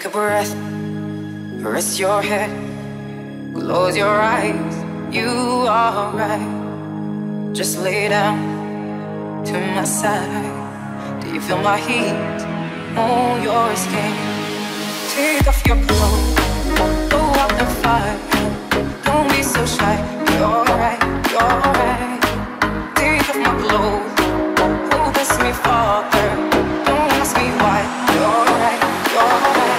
Take a breath, rest your head, close your eyes, you are right. Just lay down to my side. Do you feel my heat on your skin? Take off your clothes, go out the fire. Don't be so shy, you're right, you're right. Take off my clothes, oh bless me Father. Don't ask me why, you're right, you're right.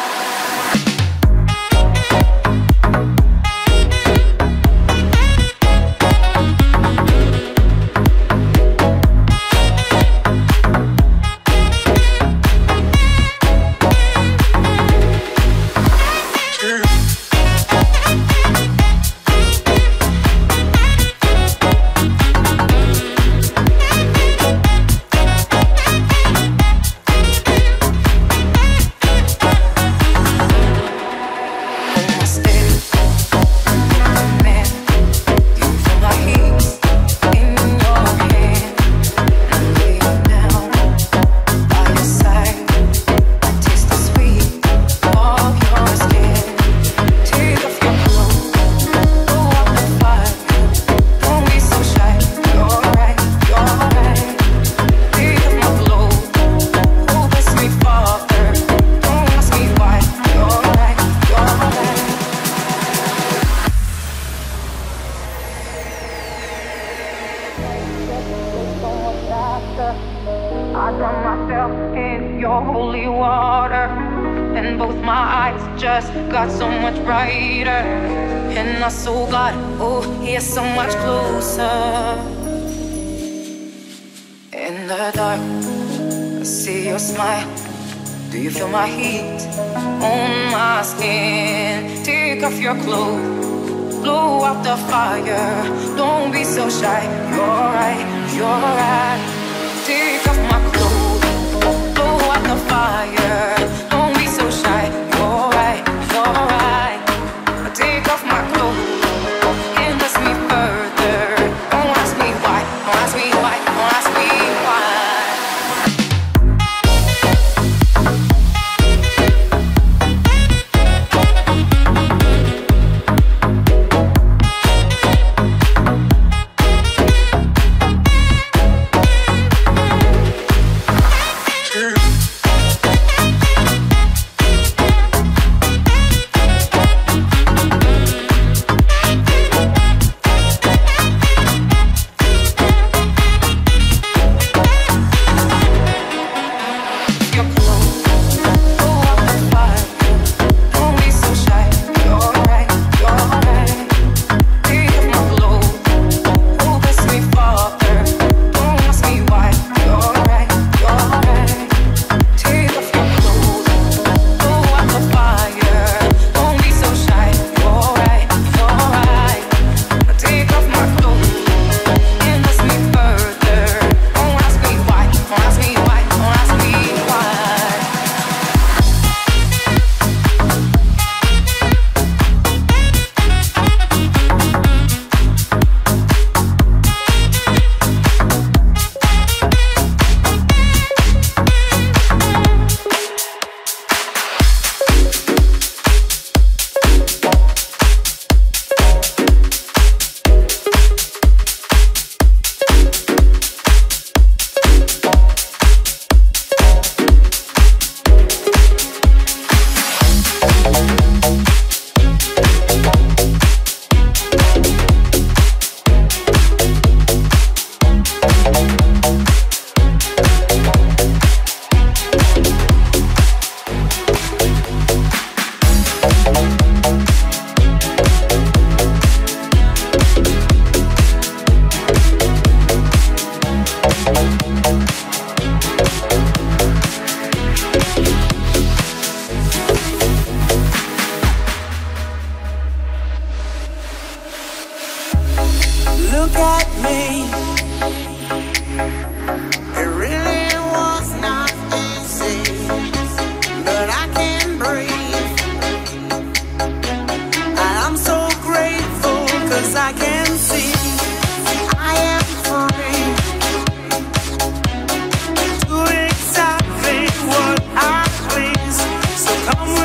I drown myself in your holy water, and both my eyes just got so much brighter. And I saw God, oh, He is so much closer. In the dark, I see your smile. Do you feel my heat on my skin? Take off your clothes, blow out the fire. Don't be so shy, you're right, you're right. Take off my clothes, blow out the fire. Don't be so shy, you're right, you're right. Take off my clothes and bless me further. Don't ask me why, don't ask me why, don't ask me why. Look at me. It really was not easy, but I can breathe. And I'm so grateful 'cause I can see I am free to do exactly what I please. So come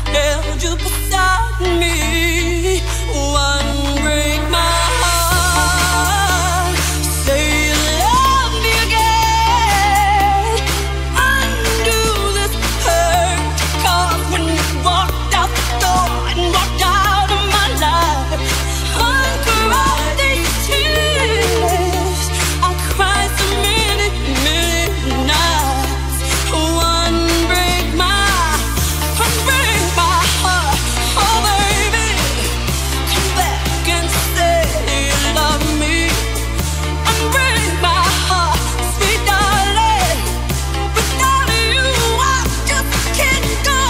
held you beside me. One break my heart, say you love me again. Undo this hurt, 'cause when you walked out the door and walked out of my life, uncry these tears. I cried so many, many nights. One break my heart, oh baby, come back and say you love me. Unbreak my heart, sweet darling. Without you, I just can't go.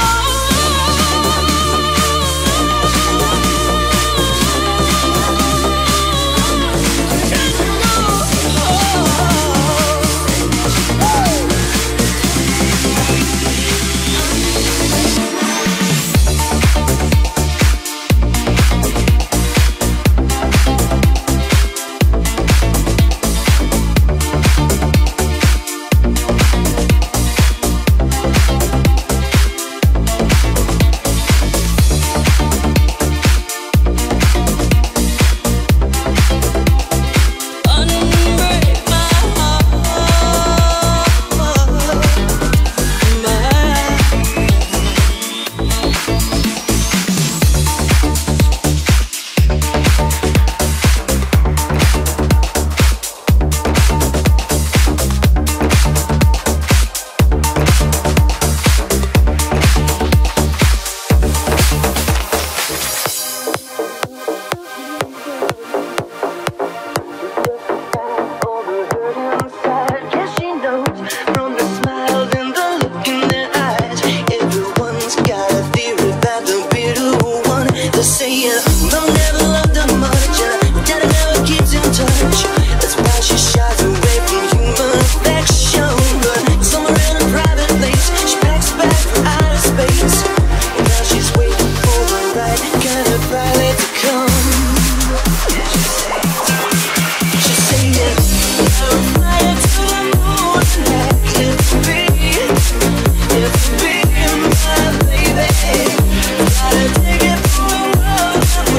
Take it for a walk.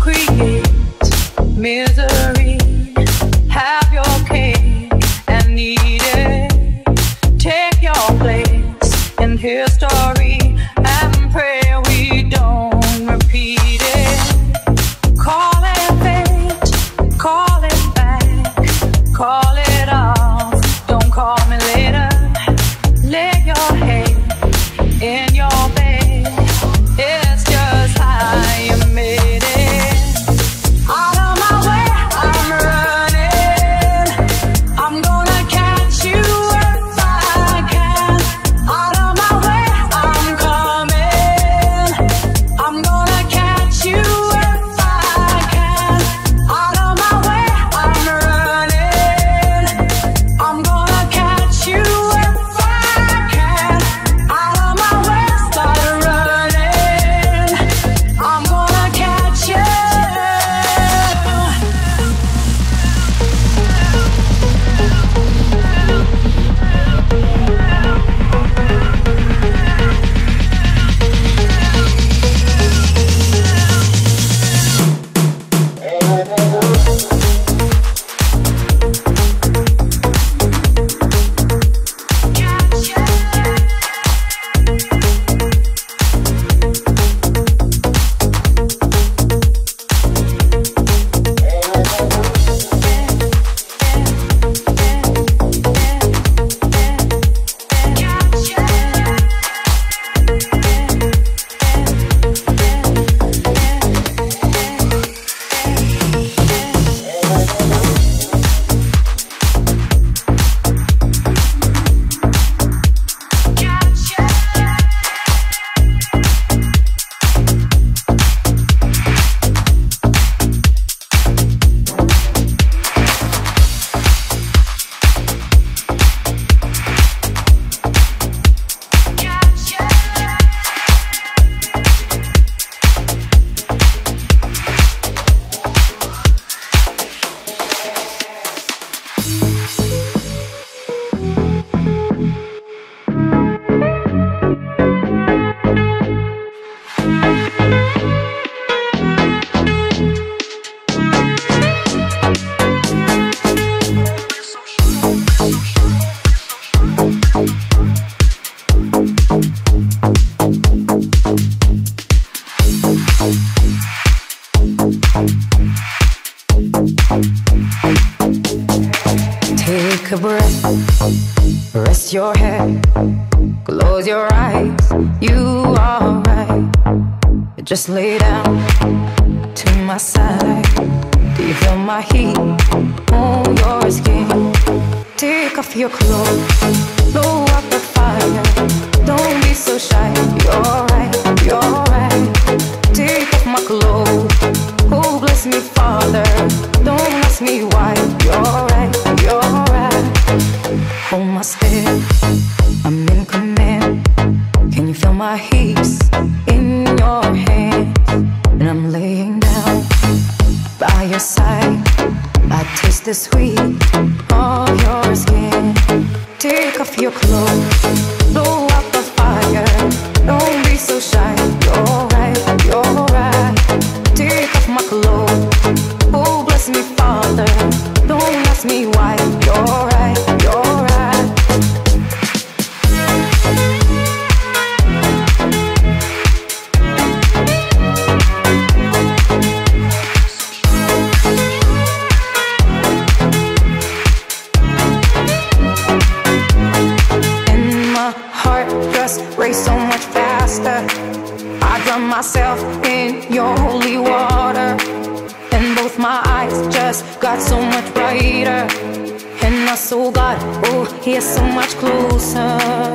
create misery. Have your cake and eat it. Take your place in history and pray we don't repeat it. Call it fate, call it back, call it off. Don't call me later. Lay your head in your bed. It's just how you made it. Out of my way, I'm running. I'm gonna catch you if I can. Out of my way, I'm coming. I'm gonna catch you if I can. Out of my way, I'm running. I'm gonna catch you if I can. Out of my way, start running. I'm gonna catch you. Take a breath, rest your head, close your eyes, you are right. Just lay down to my side. Do you feel my heat on your skin? Take off your clothes, blow up the fire. Don't be so shy, you're right, you're right. Take off my clothes, oh bless me Father. Don't ask me why, you're right, you're right. Hold my step, I'm in command. Can you feel my heaps in your hands? And I'm laying down by your side. I taste the sweet of your skin. Take off your clothes, blow up the fire. Don't be so shy, you're right, you're right. Take off my clothes, oh bless me Father. Don't ask me why, you're right, you're right. Race so much faster. I drown myself in your holy water, and both my eyes just got so much brighter. And I saw God, oh, He's so much closer.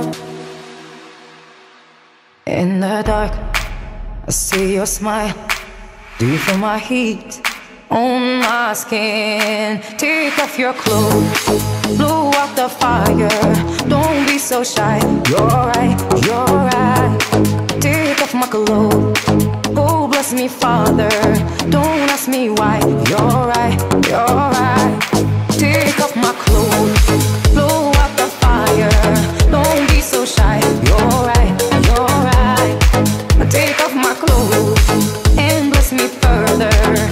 In the dark, I see your smile. Do you feel my heat on my skin? Take off your clothes, blow out the fire. Don't be so shy, you're right, you're right. Take off my clothes, oh bless me Father. Don't ask me why, you're right, you're right. Take off my clothes, blow out the fire. Don't be so shy, you're right, you're right. Take off my clothes and bless me further.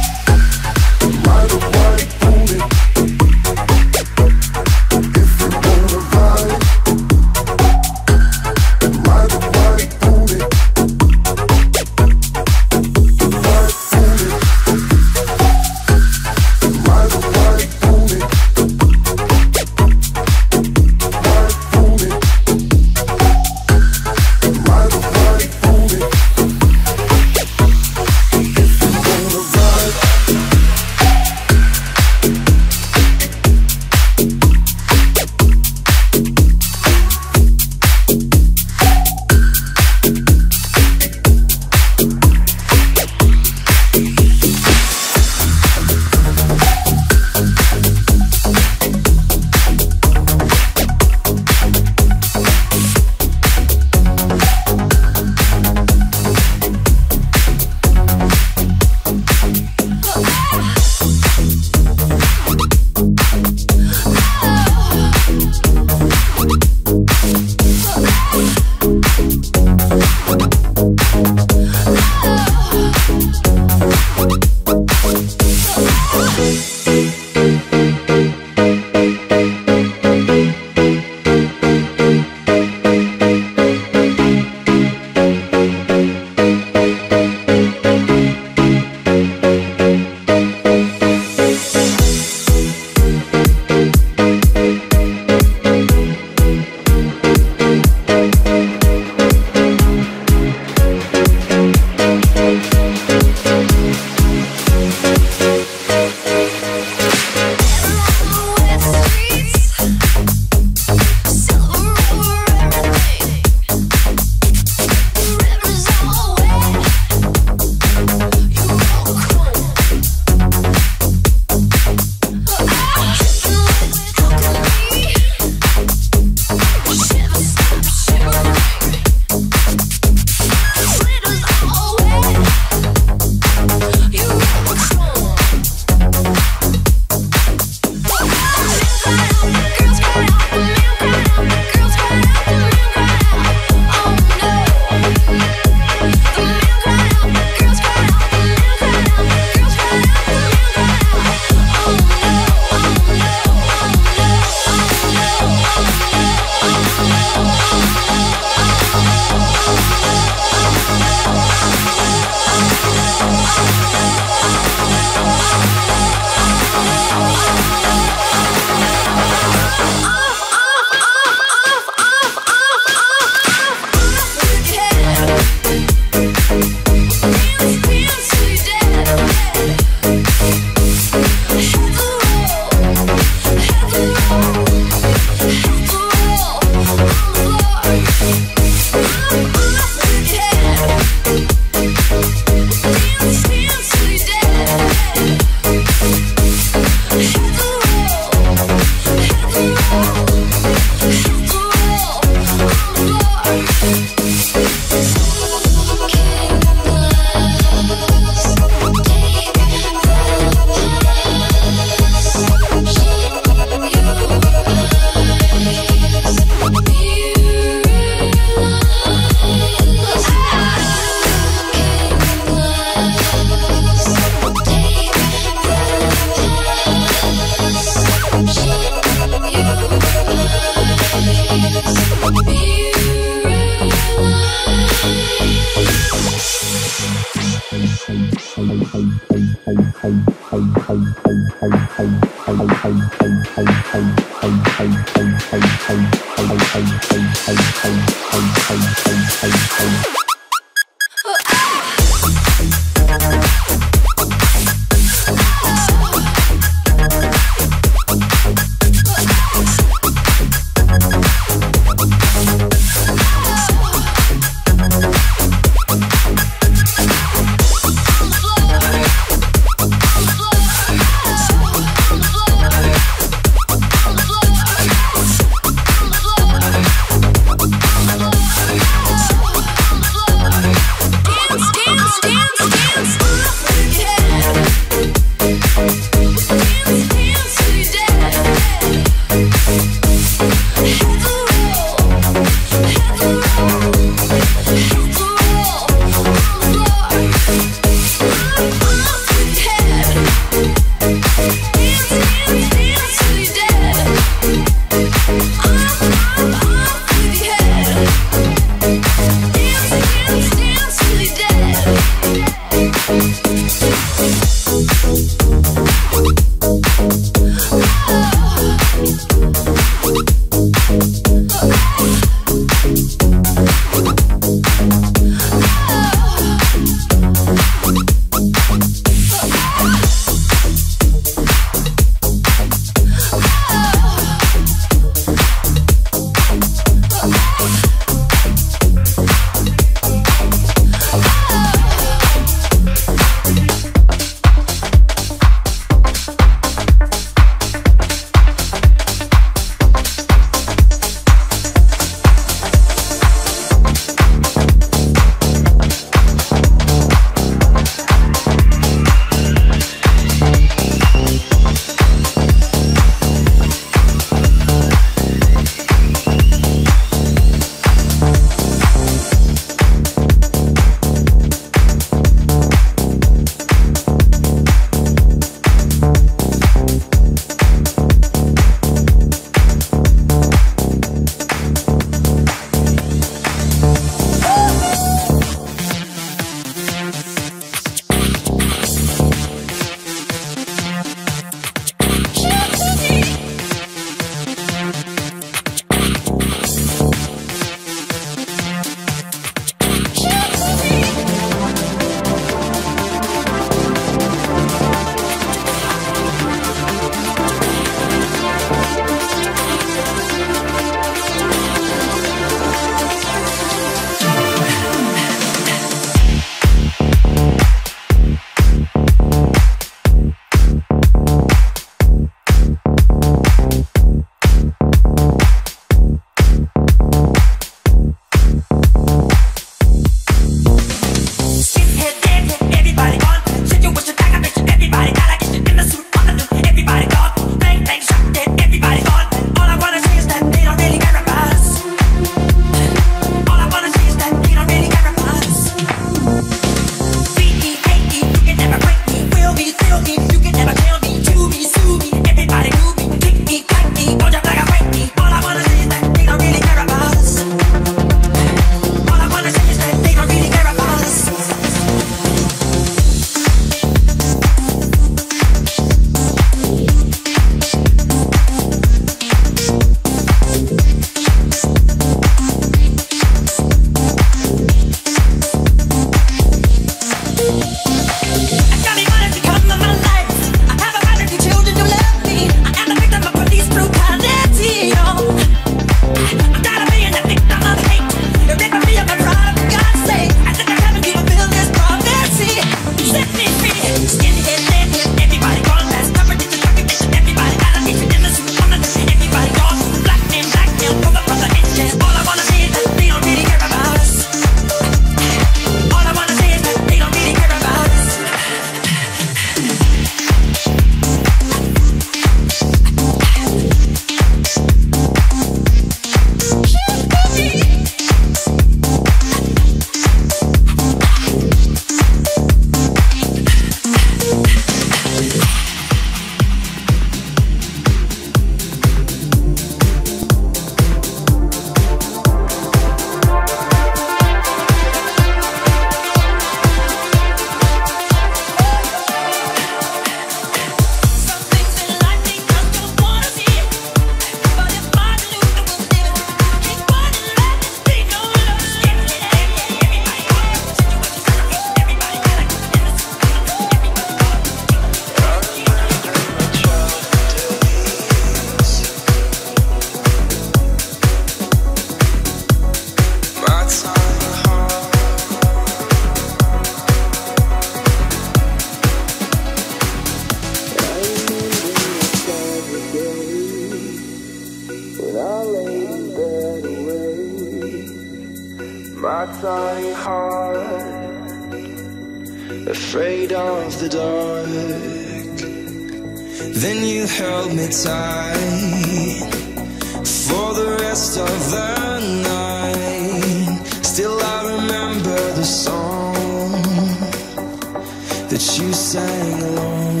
afraid of the dark. Then you held me tight for the rest of the night. Still I remember the song that you sang alone.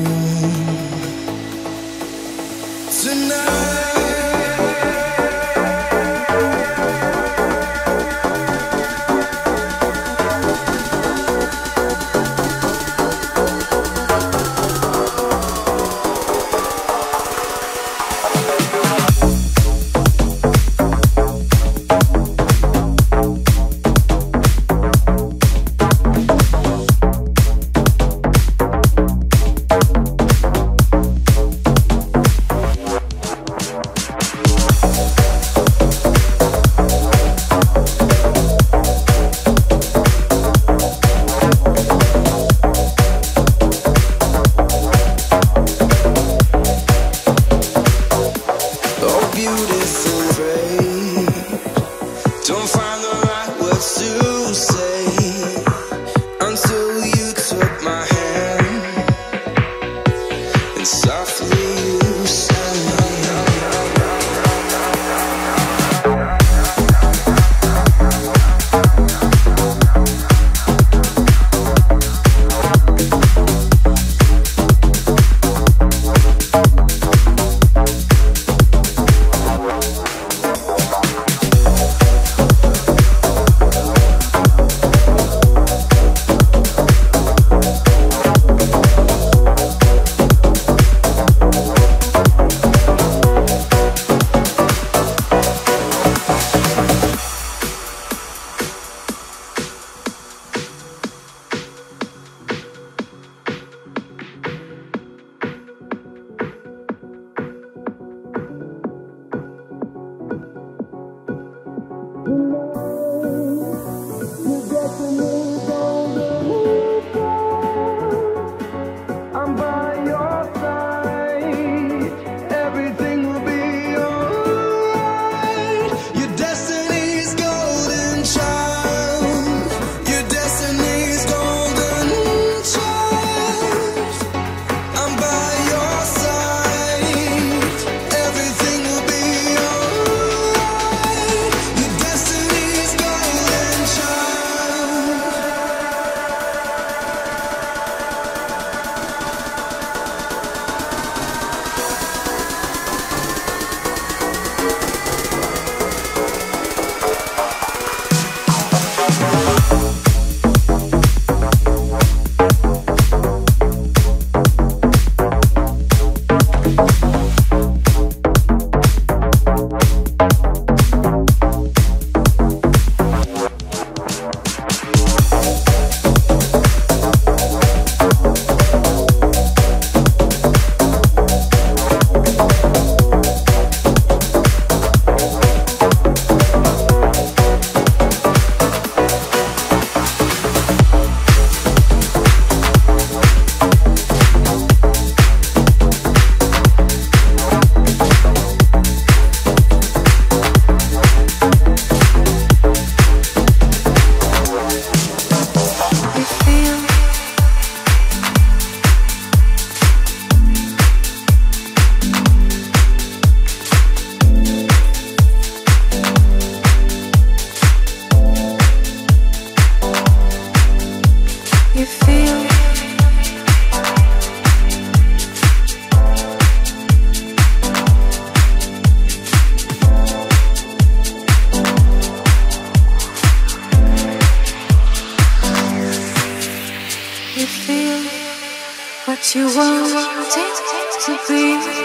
Tonight you want it to be.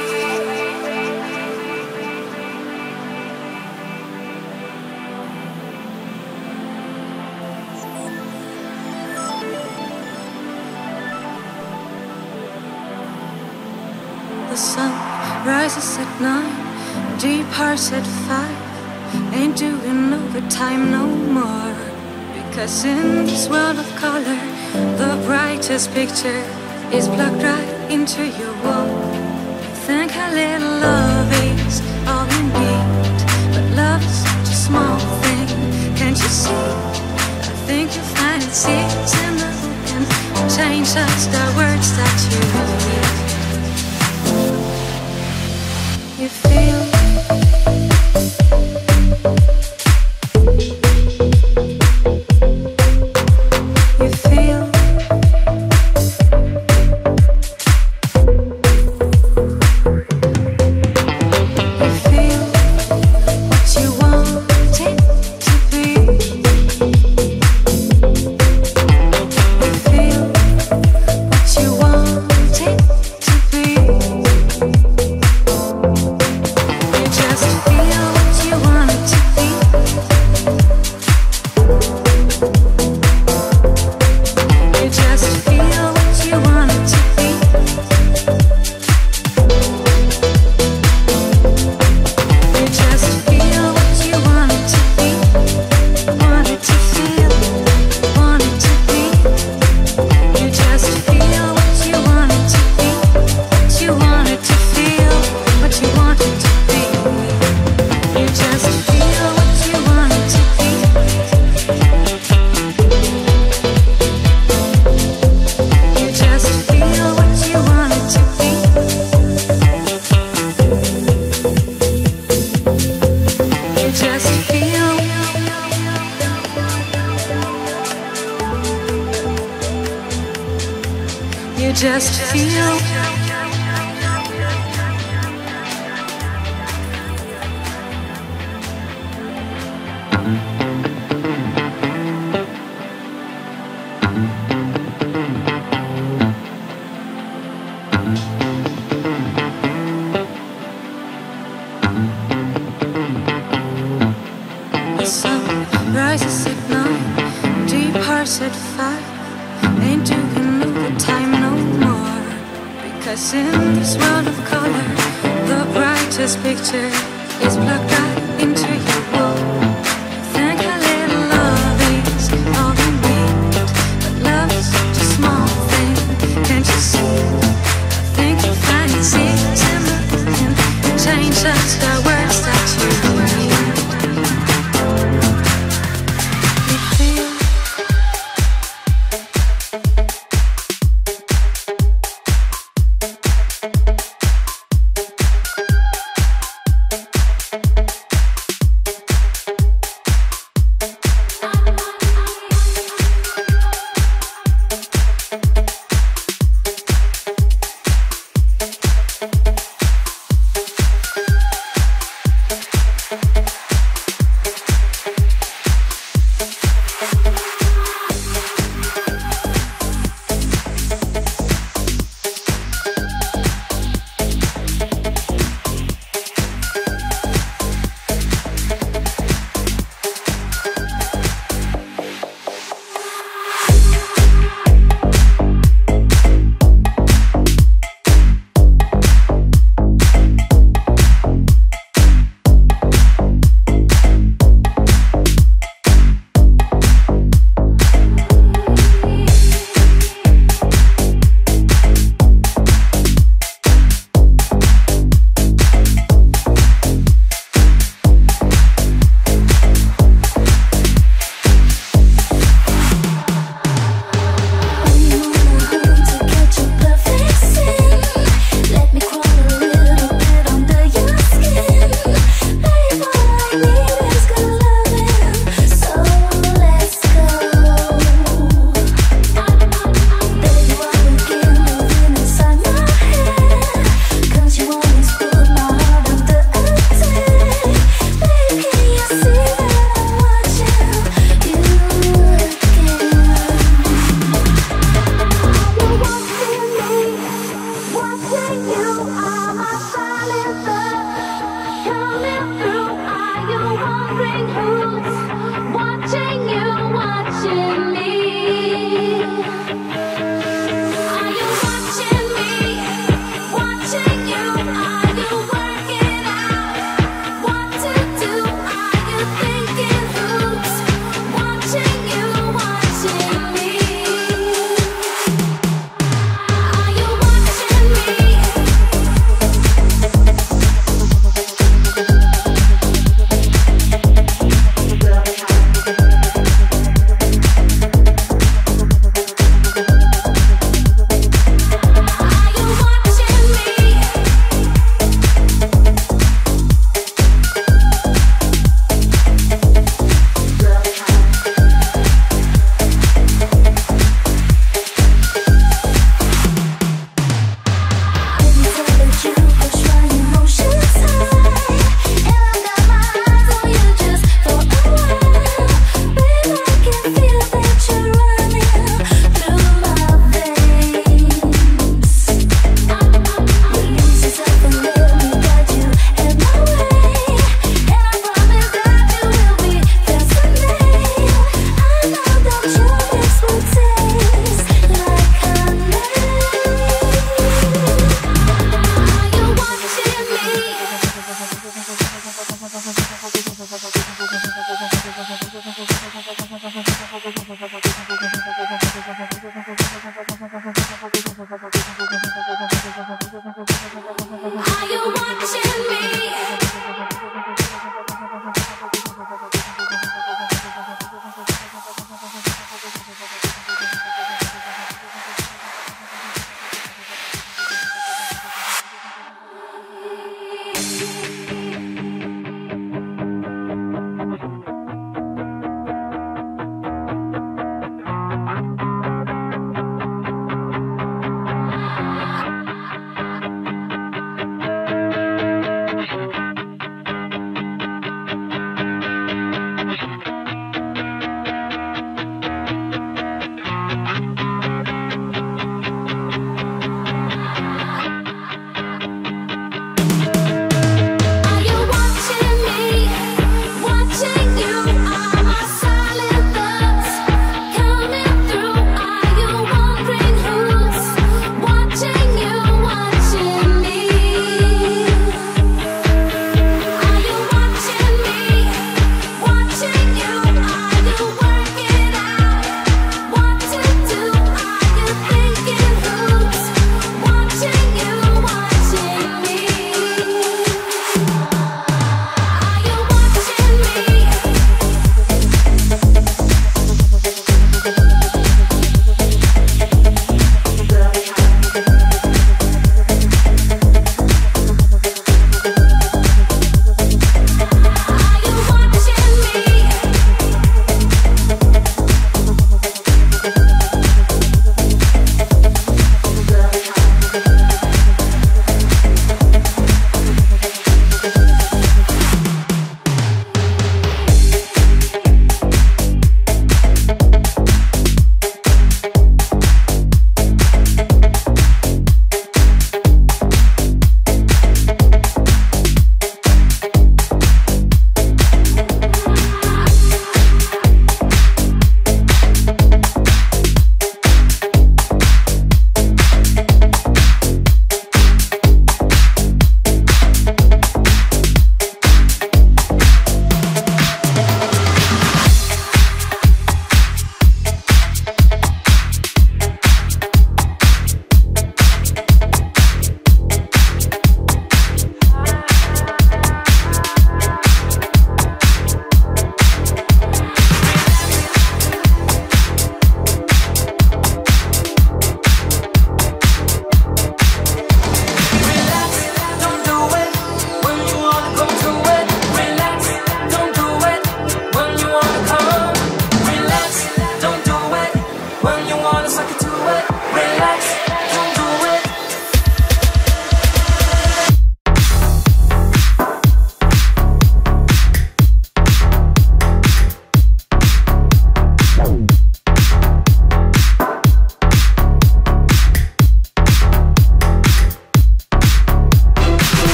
The sun rises at 9, departs at 5. Ain't doing overtime no more. Because in this world of color, the brightest picture is plugged right into your wall. Think a little love is all you need, but love is such a small thing. Can't you see? I think you find it sits in the wind. change just the words that you use. You feel. Just feel. The sun rises at 9, deep hearts at 5. Ain't doing no the time no more. Because in this world of color, the brightest picture is plugged right into your wall. Think a little love is all we need, but love is such a small thing, can't you see? I think you find it easy to change just the words that you need.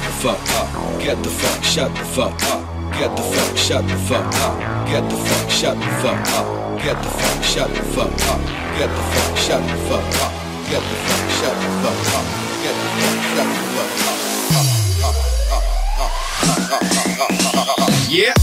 the fuck up. Get the fuck, shut the fuck up. Get the fuck, shut the fuck up. Get the fuck, shut the fuck up. Get the fuck, shut the fuck up. Get the fuck, shut the fuck up. Get the fuck, shut the fuck up. Get the fuck, shut the fuck up. Yeah.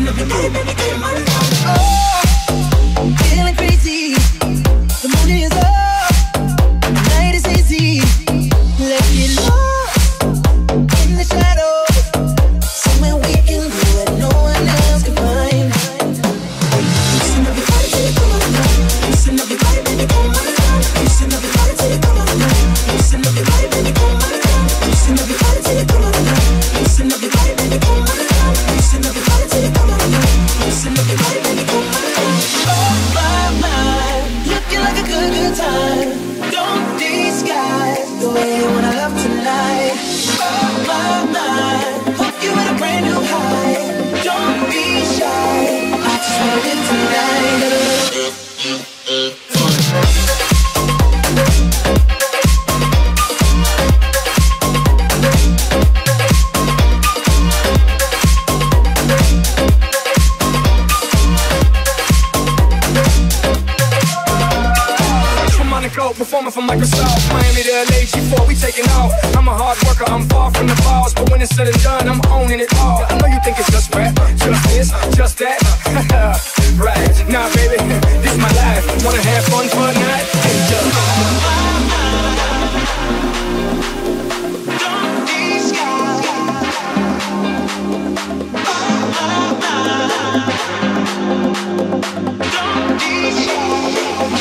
Feeling crazy. The moon is up. The night is easy. Let's get lost in the shadows. Somewhere we can go where no one else can find. Listen up your body till you come undone. Listen up your body, baby, come undone. Listen up your body till you come undone. Listen up your body, baby, come undone. Listen up your body till you come undone. Listen up your body, baby, come undone. Listen up your body till you come undone. Listen up your body, baby, come undone. Oh my mind, looking like a good time. Don't disguise the way you wanna love tonight. Oh my mind, hook you in a brand new high. Don't be shy, I just wanna live tonight. Performing for Microsoft, Miami to LA, G4, we taking off. I'm a hard worker, I'm far from the boss, but when it's said and done, I'm owning it all. I know you think it's just rap, just this, just that. Right, nah baby, this is my life. Wanna have fun for a night? Don't disguise. Don't disguise.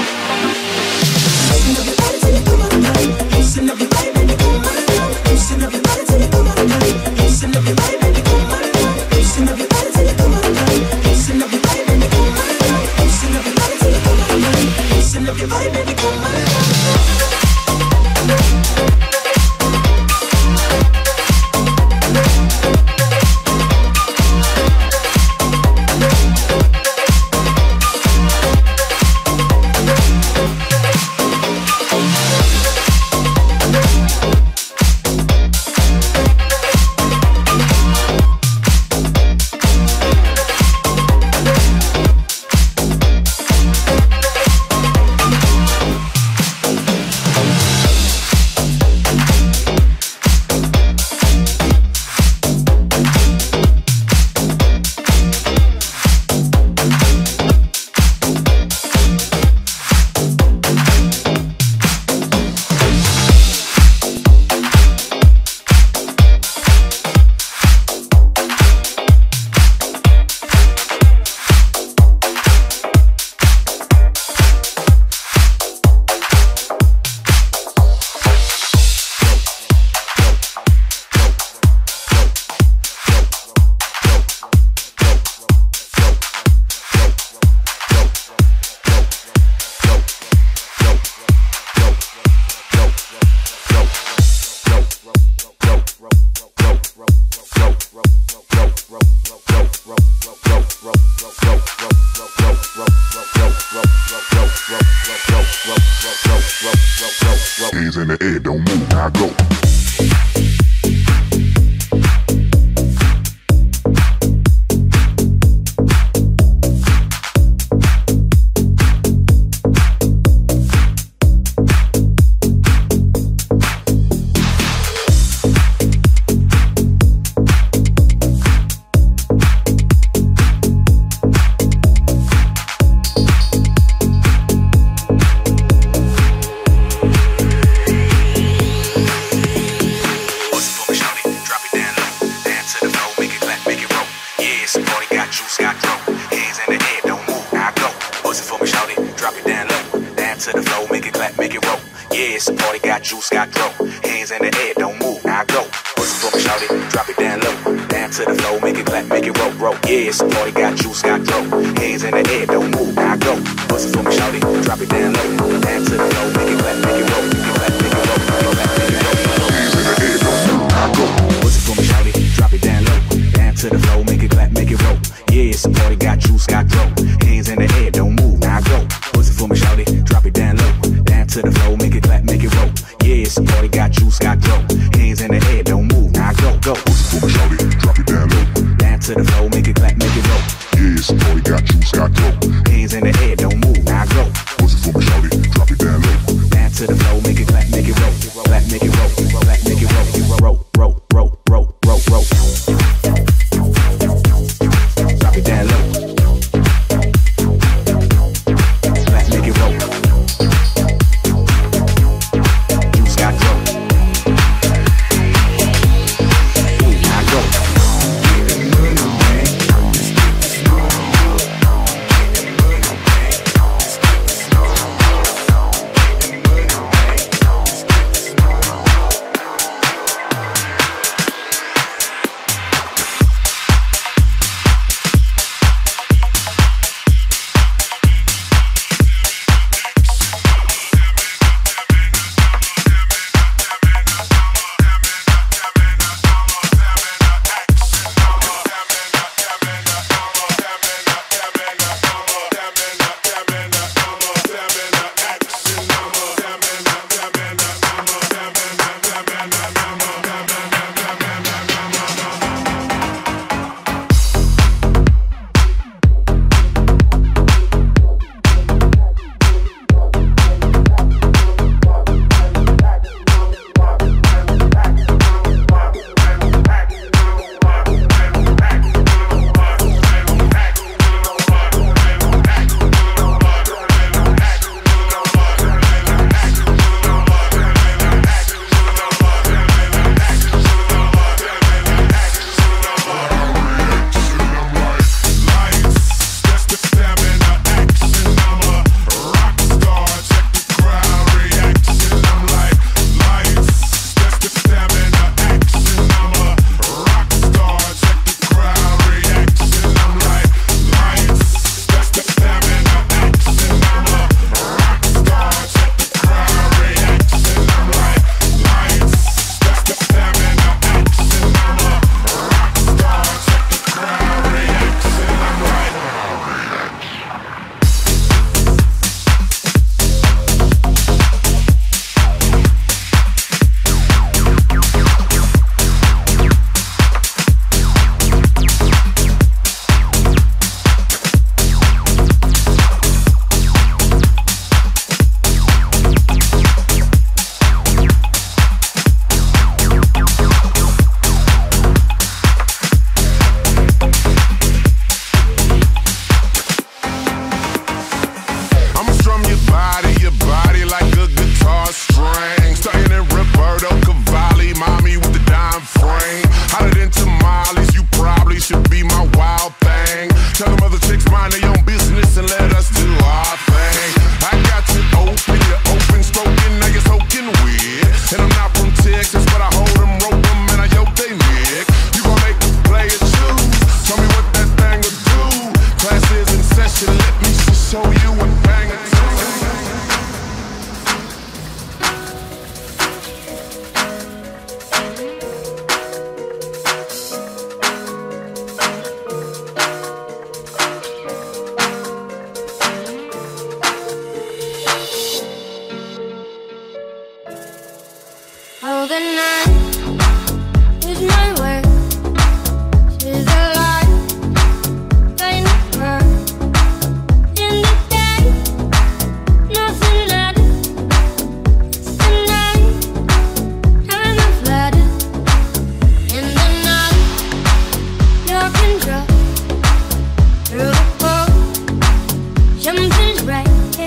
Listen up your body, baby, come undone. Listen up your body till you come undone. Listen up your body, baby, come undone. Listen up your body till you come undone. Listen up your body, baby, come undone. Listen up your body till you come undone. Listen up your body, baby, come undone. Hands in the air, don't move, now go. It's a party, got juice, got dro. Hands in the air, don't move, now go. Bust it for me, shout it, drop it down low. Down to the floor, make it clap, make it roll, roll. Yeah, it's a party, got juice, got dro. Hands in the air, don't move, now go. Bust it for me, shout it, drop it down low. Down to the floor, make it clap, make it roll. Make it clap, make it roll, make it clap, make it roll. Hands in the air, don't move, now go. Bust it for me, shout it, drop it down low. Down to the floor, make it clap, make it roll. Yeah, it's a party, got juice, got dro. Hands in the air, don't move, now go. Bust it for me, shout it, drop it down low. Down to the floor, make it clap, make it roll. Yeah, it's a party, got juice, got dro. Hands in the air, don't move, now go, go. Bust it for me, shout it, drop it down low. Down to the floor, make it clap, make it roll. Yeah, it's a party, got juice, got dro. Hands in the air, don't move, now go. Bust it for me, shout it, drop it down low. Down to the floor, make it clap, make it roll. Clap, make it roll, clap, make it roll. Roll, roll, roll, roll, roll, roll. Chicks mind their own business and let us do our thing. I got you open, you're open, spoken, now you're soaking weird. And I'm not from Texas, but I hold them, rope them, and I yoke they neck. You gon' make the player choose. Tell me what that thing will do. Class is in session, let me just show you what thing it do. Oh, the night is my way. She's the light, kind of her. In the day, nothing later. It's the night, time of ladder. In the night, you can drop through the phone. Something's right.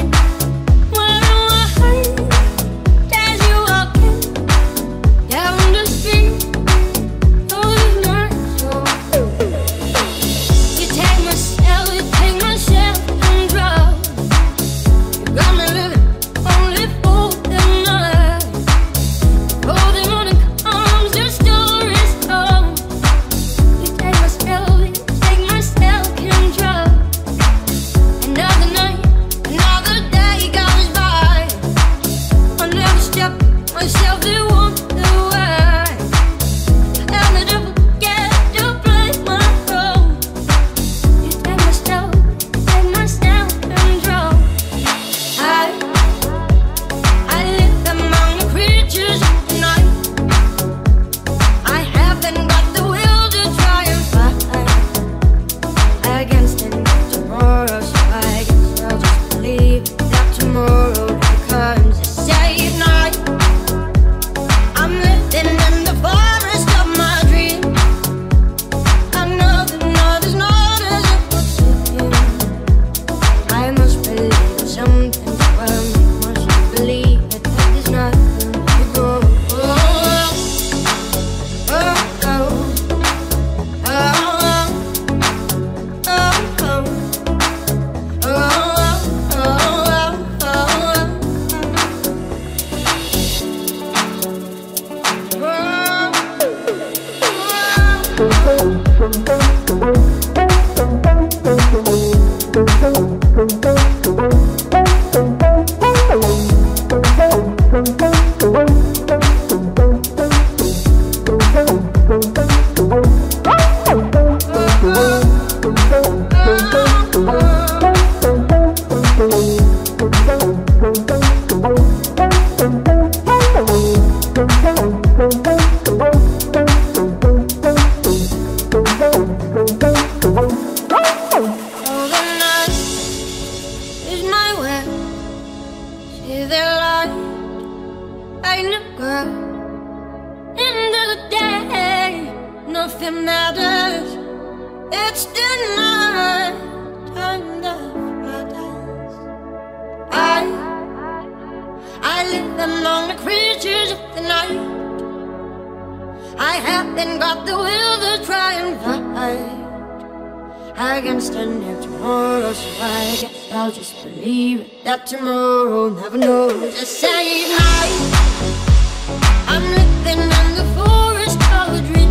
Tomorrow never knows. Just say night. I'm living in the forest of a dream.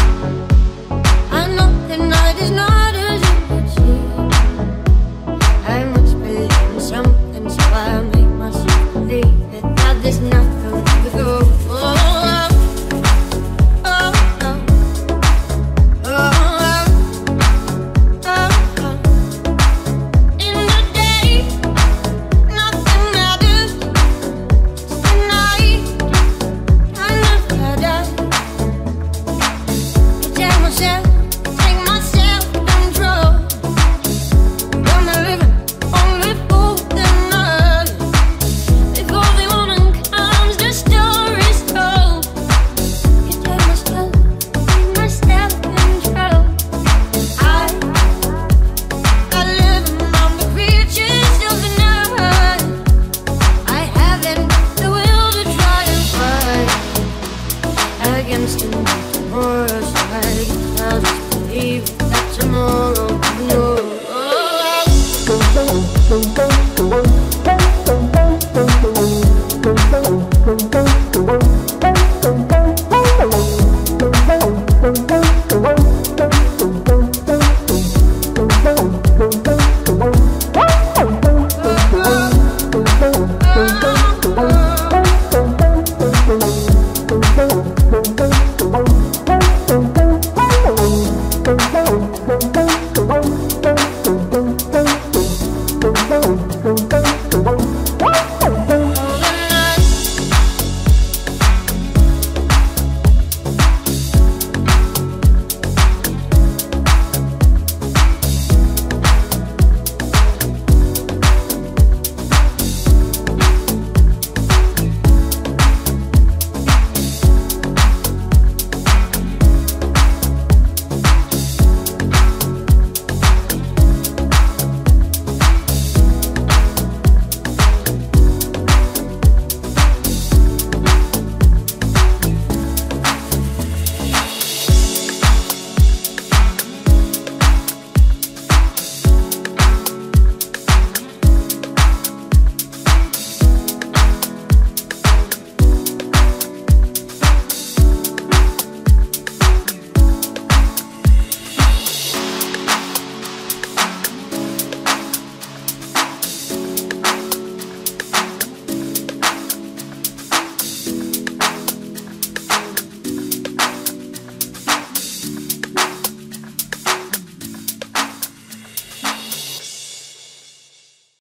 I know the night is not as it would seem. I must believe in something, so I make myself believe it. That there's nothing to go. Nothing matters tonight. Boom, boom.